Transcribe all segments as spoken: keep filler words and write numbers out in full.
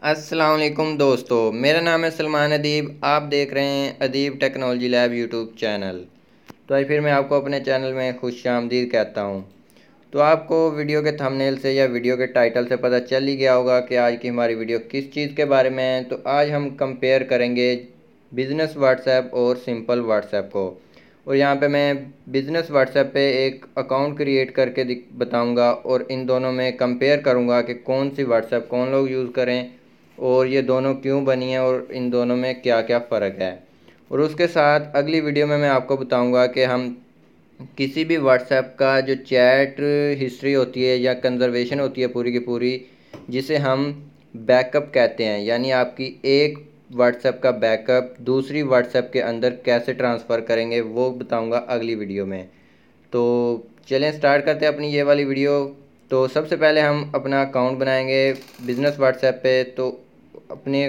अस्सलाम वालेकुम दोस्तों, मेरा नाम है सलमान अदीब। आप देख रहे हैं Adeeb technology lab YouTube channel. तो आज फिर मैं आपको अपने चैनल में खुशामदीद कहता हूं। तो आपको वीडियो के थंबनेल से या वीडियो के टाइटल से पता चल ही गया होगा कि आज की हमारी वीडियो किस चीज़ के बारे में है। तो आज हम कंपेयर करेंगे बिज़नेस व्हाट्सएप और सिंपल व्हाट्सएप को। और यहाँ पे मैं बिज़नेस व्हाट्सएप पे एक अकाउंट क्रिएट करके बताऊंगा और इन दोनों में कंपेयर करूंगा कि कौन सी व्हाट्सएप कौन लोग यूज़ करें और ये दोनों क्यों बनी है और इन दोनों में क्या क्या फ़र्क है। और उसके साथ अगली वीडियो में मैं आपको बताऊंगा कि हम किसी भी व्हाट्सएप का जो चैट हिस्ट्री होती है या कंजर्वेशन होती है पूरी की पूरी, जिसे हम बैकअप कहते हैं, यानी आपकी एक व्हाट्सएप का बैकअप दूसरी व्हाट्सएप के अंदर कैसे ट्रांसफ़र करेंगे वो बताऊंगा अगली वीडियो में। तो चलें स्टार्ट करते हैं अपनी ये वाली वीडियो। तो सबसे पहले हम अपना अकाउंट बनाएंगे बिज़नेस व्हाट्सएप पे। तो अपने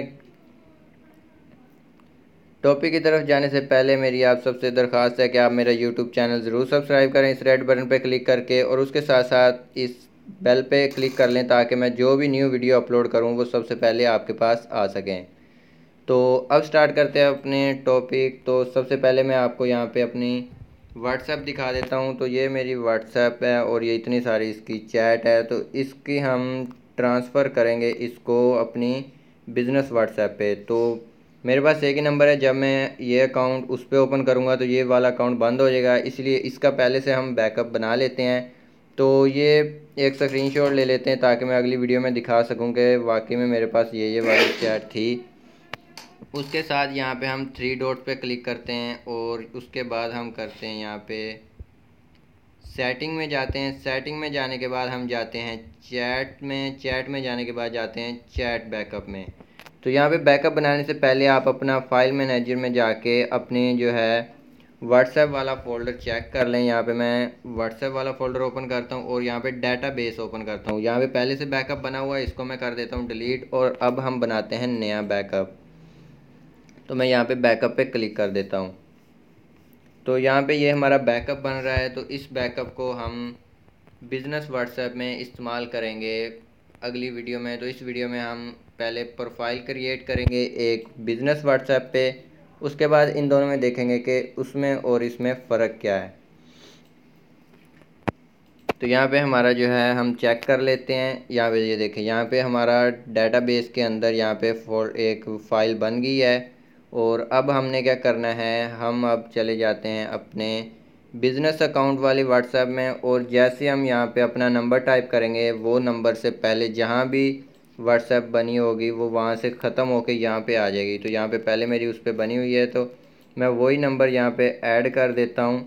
टॉपिक की तरफ जाने से पहले मेरी आप सबसे दरख्वास्त है कि आप मेरा यूट्यूब चैनल ज़रूर सब्सक्राइब करें इस रेड बटन पर क्लिक करके, और उसके साथ साथ इस बेल पे क्लिक कर लें ताकि मैं जो भी न्यू वीडियो अपलोड करूं वो सबसे पहले आपके पास आ सकें। तो अब स्टार्ट करते हैं अपने टॉपिक। तो सबसे पहले मैं आपको यहाँ पे अपनी व्हाट्सएप दिखा देता हूँ। तो ये मेरी व्हाट्सएप है और ये इतनी सारी इसकी चैट है। तो इसकी हम ट्रांसफ़र करेंगे इसको अपनी बिज़नेस व्हाट्सएप पे। तो मेरे पास एक ही नंबर है, जब मैं ये अकाउंट उस पर ओपन करूँगा तो ये वाला अकाउंट बंद हो जाएगा, इसलिए इसका पहले से हम बैकअप बना लेते हैं। तो ये एक स्क्रीनशॉट ले लेते हैं ताकि मैं अगली वीडियो में दिखा सकूँ कि वाकई में मेरे पास ये ये वाली चैट थी। उसके साथ यहाँ पे हम थ्री डॉट पे क्लिक करते हैं और उसके बाद हम करते हैं यहाँ पे सेटिंग में जाते हैं। सेटिंग में जाने के बाद हम जाते हैं चैट में। चैट में जाने के बाद जाते हैं चैट बैकअप में। तो यहाँ पे बैकअप बनाने से पहले आप अपना फाइल मैनेजर में जाके अपने जो है व्हाट्सएप वाला फ़ोल्डर चेक कर लें। यहाँ पे मैं व्हाट्सएप वाला फ़ोल्डर ओपन करता हूँ और यहाँ पे डेटाबेस ओपन करता हूँ। यहाँ पे पहले से बैकअप बना हुआ है, इसको मैं कर देता हूँ डिलीट, और अब हम बनाते हैं नया बैकअप। तो मैं यहाँ पे बैकअप पे क्लिक कर देता हूँ। तो यहाँ पे ये हमारा बैकअप बन रहा है। तो इस बैकअप को हम बिज़नेस व्हाट्सएप में इस्तेमाल करेंगे अगली वीडियो में। तो इस वीडियो में हम पहले प्रोफाइल क्रिएट करेंगे एक बिज़नेस व्हाट्सएप पे, उसके बाद इन दोनों में देखेंगे कि उसमें और इसमें फ़र्क क्या है। तो यहाँ पे हमारा जो है हम चेक कर लेते हैं। यहाँ पे ये देखें, यहाँ पे हमारा डेटाबेस के अंदर यहाँ पे फोल एक फ़ाइल बन गई है। और अब हमने क्या करना है, हम अब चले जाते हैं अपने बिज़नेस अकाउंट वाली व्हाट्सएप में। और जैसे हम यहाँ पे अपना नंबर टाइप करेंगे, वो नंबर से पहले जहाँ भी व्हाट्सएप बनी होगी वो वहाँ से ख़त्म होके यहाँ पे आ जाएगी। तो यहाँ पे पहले मेरी उस पर बनी हुई है, तो मैं वही नंबर यहाँ पे ऐड कर देता हूँ।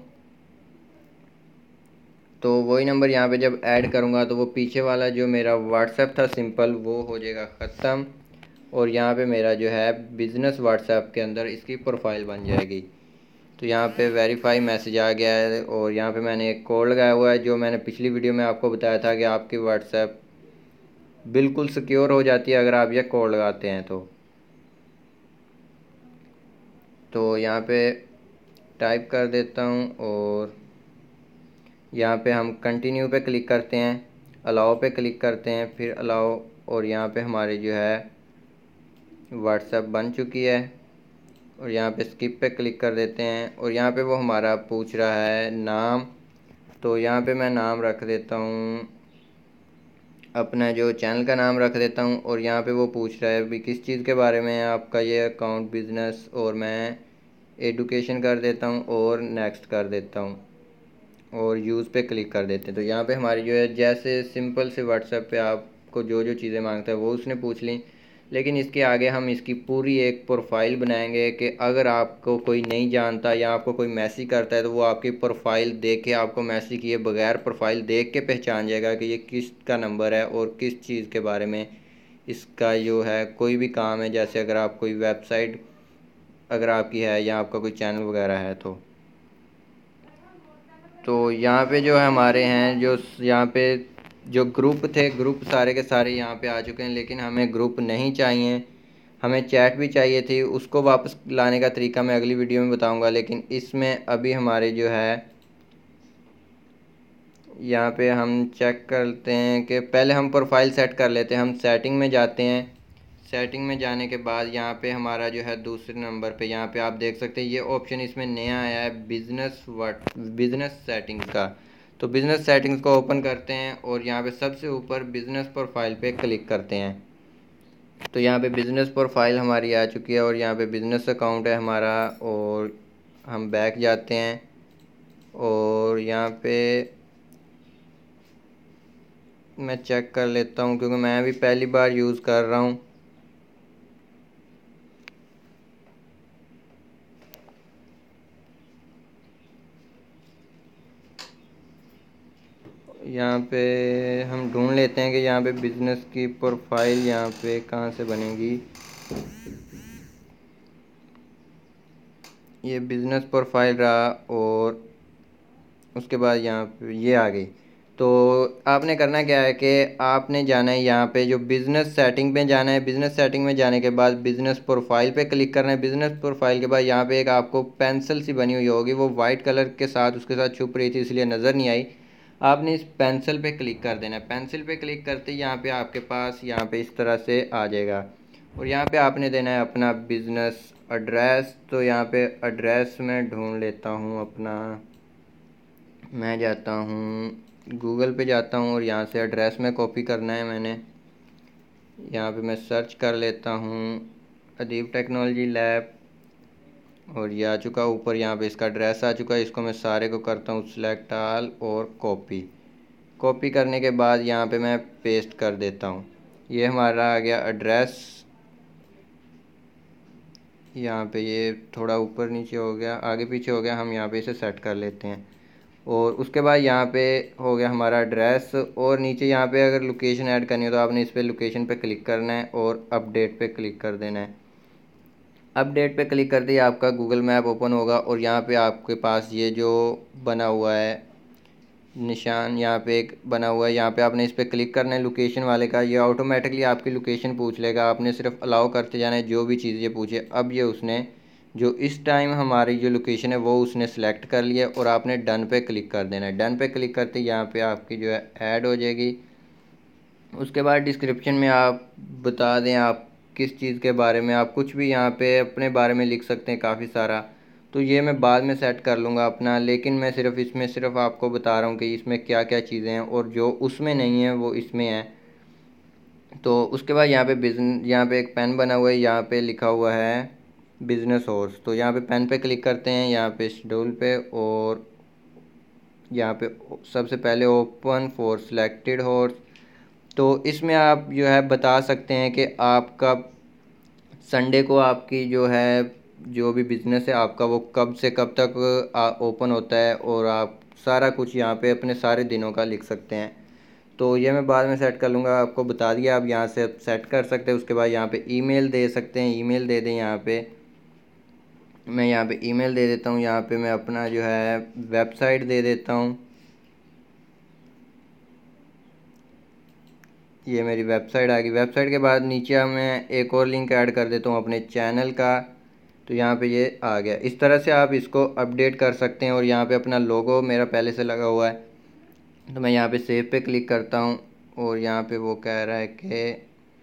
तो वही नंबर यहाँ पे जब ऐड करूँगा तो वो पीछे वाला जो मेरा व्हाट्सएप था सिंपल, वो हो जाएगा ख़त्म। और यहाँ पे मेरा जो है बिज़नेस व्हाट्सएप के अंदर इसकी प्रोफाइल बन जाएगी। तो यहाँ पे वेरीफाई मैसेज आ गया है और यहाँ पे मैंने एक कोड लगाया हुआ है, जो मैंने पिछली वीडियो में आपको बताया था कि आपकी व्हाट्सएप बिल्कुल सिक्योर हो जाती है अगर आप ये कोड लगाते हैं। तो तो यहाँ पे टाइप कर देता हूँ और यहाँ पे हम कंटिन्यू पे क्लिक करते हैं, अलाउ पे क्लिक करते हैं, फिर अलाउ, और यहाँ पे हमारी जो है व्हाट्सएप बन चुकी है। और यहाँ पे स्किप पे क्लिक कर देते हैं और यहाँ पे वो हमारा पूछ रहा है नाम। तो यहाँ पे मैं नाम रख देता हूँ, अपना जो चैनल का नाम रख देता हूँ। और यहाँ पे वो पूछ रहा है भी किस चीज़ के बारे में है आपका ये अकाउंट बिज़नेस, और मैं एडुकेशन कर देता हूँ और नेक्स्ट कर देता हूँ और यूज़ पे क्लिक कर देते हैं। तो यहाँ पे हमारी जो है जैसे सिंपल से व्हाट्सएप पे आपको जो जो चीज़ें मांगता है वो उसने पूछ ली, लेकिन इसके आगे हम इसकी पूरी एक प्रोफाइल बनाएंगे कि अगर आपको कोई नहीं जानता या आपको कोई मैसेज करता है तो वो आपकी प्रोफाइल देख के, आपको मैसेज किए बगैर प्रोफाइल देख के पहचान जाएगा कि ये किस का नंबर है और किस चीज़ के बारे में इसका जो है कोई भी काम है। जैसे अगर आप कोई वेबसाइट अगर आपकी है या आपका कोई चैनल वगैरह है। तो तो यहाँ पे जो है हमारे हैं जो यहाँ पे जो ग्रुप थे, ग्रुप सारे के सारे यहाँ पे आ चुके हैं, लेकिन हमें ग्रुप नहीं चाहिए, हमें चैट भी चाहिए थी। उसको वापस लाने का तरीका मैं अगली वीडियो में बताऊंगा, लेकिन इसमें अभी हमारे जो है यहाँ पे हम चेक करते हैं कि पहले हम प्रोफाइल सेट कर लेते हैं। हम सेटिंग में जाते हैं। सेटिंग में जाने के बाद यहाँ पे हमारा जो है दूसरे नंबर पे यहाँ पे आप देख सकते हैं ये ऑप्शन इसमें नया आया है, बिजनेस व्हाट बिजनेस सेटिंग्स का। तो बिजनेस सेटिंग्स को ओपन करते हैं और यहाँ पे सबसे ऊपर बिजनेस प्रोफाइल पे क्लिक करते हैं। तो यहाँ पे बिजनेस प्रोफाइल हमारी आ चुकी है और यहाँ पे बिजनेस अकाउंट है हमारा, और हम बैक जाते हैं और यहाँ पे मैं चेक कर लेता हूँ क्योंकि मैं भी पहली बार यूज़ कर रहा हूँ। यहाँ पे हम ढूंढ लेते हैं कि यहाँ पे बिज़नेस की प्रोफाइल यहाँ पे कहाँ से बनेगी। ये बिज़नेस प्रोफाइल रहा और उसके बाद यहाँ पे ये आ गई। तो आपने करना क्या है कि आपने जाना है यहाँ पे जो बिज़नेस सेटिंग पे जाना है। बिज़नेस सेटिंग में जाने के बाद बिज़नेस प्रोफाइल पे क्लिक करना है। बिज़नेस प्रोफाइल के बाद यहाँ पे एक आपको पेंसिल सी बनी हुई होगी, वो वाइट कलर के साथ उसके साथ छुप रही थी इसलिए नज़र नहीं आई। आपने इस पेंसिल पे क्लिक कर देना है। पेंसिल पे क्लिक करते ही यहाँ पे आपके पास यहाँ पे इस तरह से आ जाएगा और यहाँ पे आपने देना है अपना बिज़नेस एड्रेस। तो यहाँ पे एड्रेस मैं ढूंढ लेता हूँ अपना, मैं जाता हूँ गूगल पे जाता हूँ और यहाँ से एड्रेस में कॉपी करना है मैंने। यहाँ पे मैं सर्च कर लेता हूँ अदीब टेक्नोलॉजी लैब और ये आ चुका ऊपर, यहाँ पे इसका एड्रेस आ चुका है। इसको मैं सारे को करता हूँ सिलेक्ट ऑल और कॉपी। कॉपी करने के बाद यहाँ पे मैं पेस्ट कर देता हूँ। ये हमारा आ गया एड्रेस। यहाँ पे ये थोड़ा ऊपर नीचे हो गया, आगे पीछे हो गया, हम यहाँ पे इसे सेट कर लेते हैं। और उसके बाद यहाँ पे हो गया हमारा एड्रेस और नीचे यहाँ पे अगर लोकेशन ऐड करनी हो तो आपने इस पर लोकेशन पे क्लिक करना है और अपडेट पे क्लिक कर देना है। अपडेट पे क्लिक करते ही आपका गूगल मैप ओपन होगा और यहाँ पे आपके पास ये जो बना हुआ है निशान, यहाँ पे एक बना हुआ है, यहाँ पे आपने इस पर क्लिक करना है लोकेशन वाले का। ये ऑटोमेटिकली आपकी लोकेशन पूछ लेगा, आपने सिर्फ अलाउ करते जाना है जो भी चीज़ ये पूछे। अब ये उसने जो इस टाइम हमारी जो लोकेशन है वो उसने सेलेक्ट कर लिया और आपने डन पे क्लिक कर देना है। डन पे क्लिक करते यहाँ पे आपकी जो है ऐड हो जाएगी। उसके बाद डिस्क्रिप्शन में आप बता दें आप किस चीज़ के बारे में, आप कुछ भी यहाँ पे अपने बारे में लिख सकते हैं काफ़ी सारा। तो ये मैं बाद में सेट कर लूँगा अपना, लेकिन मैं सिर्फ इसमें सिर्फ आपको बता रहा हूँ कि इसमें क्या क्या चीज़ें हैं और जो उसमें नहीं है वो इसमें है। तो उसके बाद यहाँ पे बिजन यहाँ पे एक पेन बना हुआ है, यहाँ पे लिखा हुआ है बिज़नेस हॉर्स। तो यहाँ पे पेन पे क्लिक करते हैं, यहाँ पे शेड्यूल पे, और यहाँ पे सबसे पहले ओपन फॉर सिलेक्टेड हॉर्स। तो इसमें आप जो है बता सकते हैं कि आप कब संडे को आपकी जो है जो भी बिज़नेस है आपका वो कब से कब तक ओपन होता है, और आप सारा कुछ यहाँ पे अपने सारे दिनों का लिख सकते हैं। तो ये मैं बाद में सेट कर लूँगा, आपको बता दिया, आप यहाँ से सेट कर सकते हैं। उसके बाद यहाँ पे ईमेल दे सकते हैं, ईमेल दे दें। यहाँ पे मैं यहाँ पे ईमेल दे देता हूँ। यहाँ पे मैं अपना जो है वेबसाइट दे देता हूँ, ये मेरी वेबसाइट आ गई। वेबसाइट के बाद नीचे मैं एक और लिंक ऐड कर देता हूँ अपने चैनल का। तो यहाँ पे ये आ गया। इस तरह से आप इसको अपडेट कर सकते हैं। और यहाँ पे अपना लोगो मेरा पहले से लगा हुआ है, तो मैं यहाँ पे सेव पे क्लिक करता हूँ और यहाँ पे वो कह रहा है कि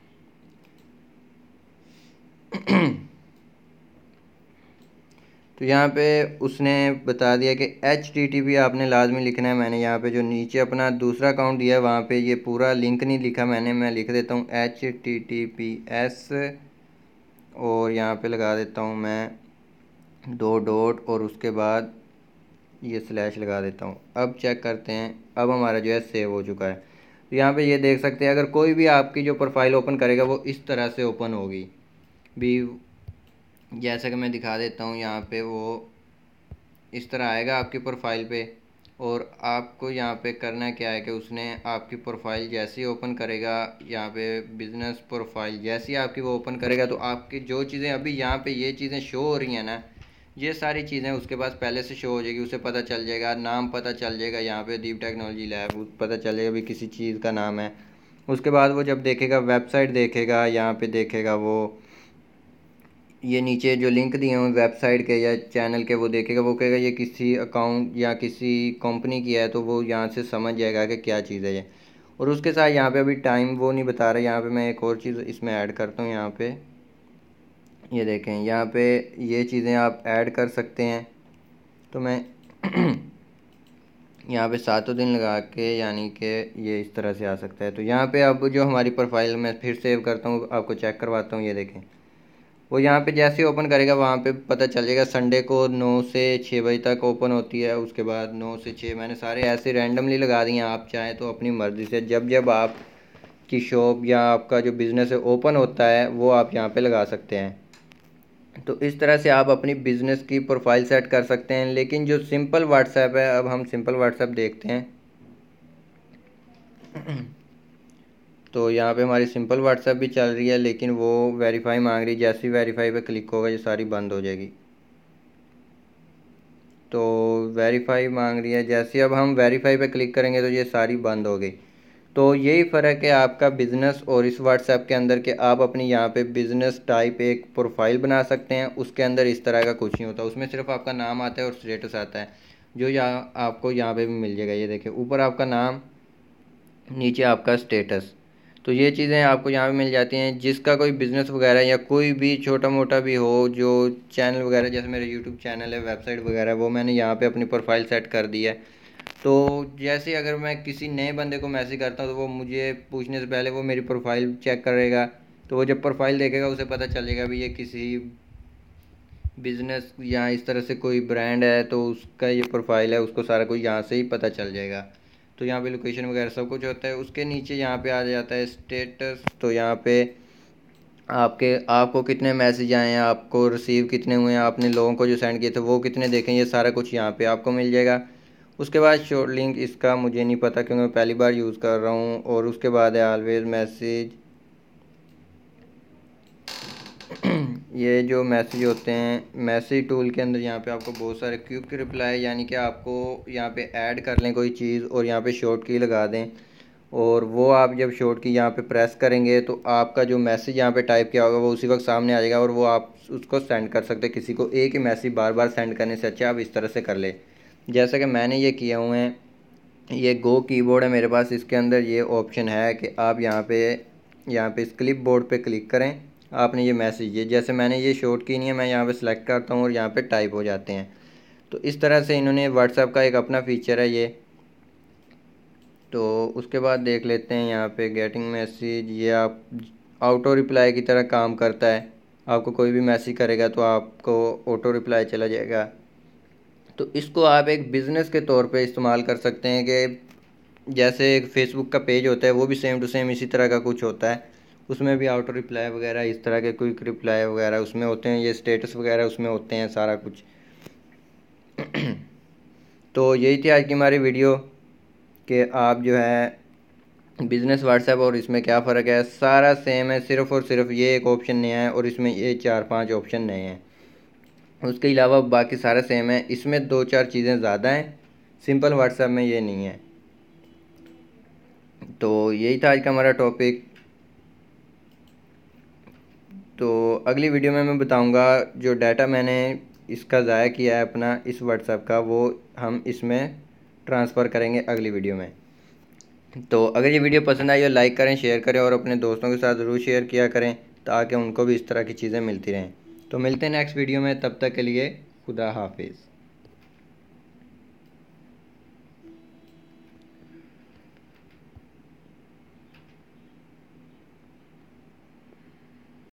तो यहाँ पे उसने बता दिया कि एच टी टी पी आपने लाजमी लिखना है। मैंने यहाँ पे जो नीचे अपना दूसरा अकाउंट दिया है वहाँ पे ये पूरा लिंक नहीं लिखा मैंने, मैं लिख देता हूँ H T T P S और यहाँ पे लगा देता हूँ मैं दो डॉट और उसके बाद ये स्लैश लगा देता हूँ। अब चेक करते हैं, अब हमारा जो है सेव हो चुका है। तो यहाँ पे ये देख सकते हैं, अगर कोई भी आपकी जो प्रोफाइल ओपन करेगा वो इस तरह से ओपन होगी भी, जैसा कि मैं दिखा देता हूँ। यहाँ पे वो इस तरह आएगा आपकी प्रोफाइल पे। और आपको यहाँ पे करना क्या है कि उसने आपकी प्रोफाइल जैसे ही ओपन करेगा, यहाँ पे बिज़नेस प्रोफाइल जैसे ही आपकी वो ओपन करेगा, तो आपकी जो चीज़ें अभी यहाँ पे ये चीज़ें शो हो रही हैं ना, ये सारी चीज़ें उसके पास पहले से शो हो जाएगी। उसे पता चल जाएगा, नाम पता चल जाएगा, यहाँ पे दीप टेक्नोलॉजी लैब पता चल जाएगा भी किसी चीज़ का नाम है। उसके बाद वो जब देखेगा वेबसाइट देखेगा, यहाँ पे देखेगा वो ये नीचे जो लिंक दिए हुए वेबसाइट के या चैनल के, वो देखेगा, वो कहेगा ये किसी अकाउंट या किसी कंपनी की है, तो वो यहाँ से समझ जाएगा कि क्या चीज़ है ये। और उसके साथ यहाँ पे अभी टाइम वो नहीं बता रहा। यहाँ पे मैं एक और चीज़ इसमें ऐड करता हूँ। यहाँ पे ये देखें, यहाँ पे ये चीज़ें आप ऐड कर सकते हैं। तो मैं यहाँ पे सातों दिन लगा के, यानी कि ये इस तरह से आ सकता है। तो यहाँ पे अब जो हमारी प्रोफाइल मैं फिर सेव करता हूँ, आपको चेक करवाता हूँ। ये देखें, वो यहाँ पे जैसे ही ओपन करेगा वहाँ पे पता चल जाएगा संडे को नौ से छः बजे तक ओपन होती है। उसके बाद नौ से छः मैंने सारे ऐसे रैंडमली लगा दिए हैं। आप चाहें तो अपनी मर्ज़ी से जब जब आपकी शॉप या आपका जो बिज़नेस है ओपन होता है वो आप यहाँ पे लगा सकते हैं। तो इस तरह से आप अपनी बिज़नेस की प्रोफाइल सेट कर सकते हैं। लेकिन जो सिंपल व्हाट्सएप है, अब हम सिंपल व्हाट्सएप देखते हैं। तो यहाँ पे हमारी सिंपल व्हाट्सएप भी चल रही है, लेकिन वो वेरीफाई मांग रही है। जैसे ही वेरीफाई पे क्लिक होगा ये सारी बंद हो जाएगी। तो वेरीफाई मांग रही है, जैसे अब हम वेरीफाई पे क्लिक करेंगे तो ये सारी बंद हो गई। तो यही फ़र्क है आपका बिज़नेस और इस व्हाट्सएप के अंदर, कि आप अपनी यहाँ पे बिज़नेस टाइप एक प्रोफाइल बना सकते हैं। उसके अंदर इस तरह का कुछ नहीं होता, उसमें सिर्फ आपका नाम आता है और स्टेटस आता है, जो यहाँ आपको यहाँ पे भी मिल जाएगा। ये देखिए, ऊपर आपका नाम, नीचे आपका स्टेटस। तो ये चीज़ें आपको यहाँ पे मिल जाती हैं। जिसका कोई बिज़नेस वगैरह या कोई भी छोटा मोटा भी हो, जो चैनल वगैरह, जैसे मेरा यूट्यूब चैनल है, वेबसाइट वगैरह, वो मैंने यहाँ पे अपनी प्रोफाइल सेट कर दी है। तो जैसे अगर मैं किसी नए बंदे को मैसेज करता हूँ तो वो मुझे पूछने से पहले वो मेरी प्रोफाइल चेक करेगा। तो वो जब प्रोफाइल देखेगा उसे पता चलेगा भी ये किसी बिज़नेस या इस तरह से कोई ब्रांड है, तो उसका ये प्रोफाइल है, उसको सारा कुछ यहाँ से ही पता चल जाएगा। तो यहाँ पे लोकेशन वगैरह सब कुछ होता है। उसके नीचे यहाँ पे आ जाता है स्टेटस। तो यहाँ पे आपके आपको कितने मैसेज आए हैं, आपको रिसीव कितने हुए हैं, आपने लोगों को जो सेंड किए थे वो कितने देखें, ये सारा कुछ यहाँ पे आपको मिल जाएगा। उसके बाद शॉर्ट लिंक, इसका मुझे नहीं पता क्योंकि मैं पहली बार यूज़ कर रहा हूँ। और उसके बाद है ऑलवेज मैसेज। ये जो मैसेज होते हैं मैसेज टूल के अंदर, यहाँ पे आपको बहुत सारे क्विक रिप्लाई, यानी कि आपको यहाँ पे ऐड कर लें कोई चीज़ और यहाँ पे शॉर्ट की लगा दें। और वो आप जब शॉर्ट की यहाँ पे प्रेस करेंगे तो आपका जो मैसेज यहाँ पे टाइप किया होगा वो उसी वक्त सामने आ जाएगा और वो आप उसको सेंड कर सकते हैं किसी को। एक ही मैसेज बार बार सेंड करने से अच्छा आप इस तरह से कर ले, जैसा कि मैंने ये किए हुए हैं। ये गो कीबोर्ड है मेरे पास, इसके अंदर ये ऑप्शन है कि आप यहाँ पे यहाँ पे इस क्लिप बोर्ड पर क्लिक करें। आपने ये मैसेज, ये जैसे मैंने ये शॉर्ट की नहीं है, मैं यहाँ पे सेलेक्ट करता हूँ और यहाँ पे टाइप हो जाते हैं। तो इस तरह से इन्होंने व्हाट्सएप का एक अपना फ़ीचर है ये। तो उसके बाद देख लेते हैं यहाँ पे गेटिंग मैसेज। ये आप ऑटो रिप्लाई की तरह काम करता है। आपको कोई भी मैसेज करेगा तो आपको ऑटो रिप्लाई चला जाएगा। तो इसको आप एक बिज़नेस के तौर पे इस्तेमाल कर सकते हैं कि जैसे एक फ़ेसबुक का पेज होता है वो भी सेम टू सेम इसी तरह का कुछ होता है। उसमें भी ऑटो रिप्लाई वगैरह इस तरह के क्विक रिप्लाई वगैरह उसमें होते हैं, ये स्टेटस वगैरह उसमें होते हैं, सारा कुछ। तो यही थी आज की हमारी वीडियो कि आप जो है बिज़नेस व्हाट्सएप और इसमें क्या फ़र्क है। सारा सेम है, सिर्फ़ और सिर्फ ये एक ऑप्शन नया है और इसमें ये चार पांच ऑप्शन नए हैं। उसके अलावा बाकी सारा सेम है। इसमें दो चार चीज़ें ज़्यादा हैं, सिंपल व्हाट्सएप में ये नहीं है। तो यही था आज का हमारा टॉपिक। तो अगली वीडियो में मैं बताऊंगा जो डाटा मैंने इसका ज़ाया किया है अपना इस व्हाट्सएप का, वो हम इसमें ट्रांसफ़र करेंगे अगली वीडियो में। तो अगर ये वीडियो पसंद आई तो लाइक करें, शेयर करें और अपने दोस्तों के साथ ज़रूर शेयर किया करें ताकि उनको भी इस तरह की चीज़ें मिलती रहें। तो मिलते हैं नेक्स्ट वीडियो में, तब तक के लिए खुदा हाफिज़।